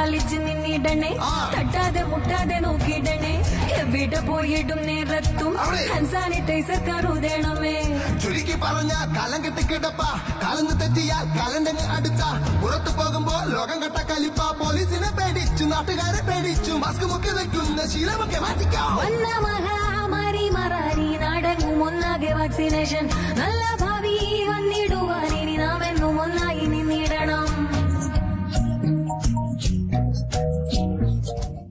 പാലിച്ച് നിന്നിടണേ തട്ടാതെ മുട്ടാതെ നോക്കിയിടണേ എവിടെ പോയിടും നേരത്തും ഹാൻഡ് സാനിറ്റൈസർ കരുതണമേ ചുരുക്കി പറഞ്ഞ കാലം കെട്ടിക്കിടപ്പ കാലന്ന് തെറ്റിയാൽ കാലന്റെ അടുക്ക പുറത്തു പോകുമ്പോ ലോകം കെട്ട കലിപ്പ പോലീസിനെ പേടിച്ചു നാട്ടുകാരെ പേടിച്ചു മാസ്ക് മുക്കി വെക്കുന്ന ശീലമൊക്കെ മാറ്റിക്കാം വന്ന മഹാമാരി മറാരി നാടങ്ങും ഒന്നാകെ വാക്സിനേഷൻ നല്ല ഭാവി വന്നിടുവാൻ ഇനി നാം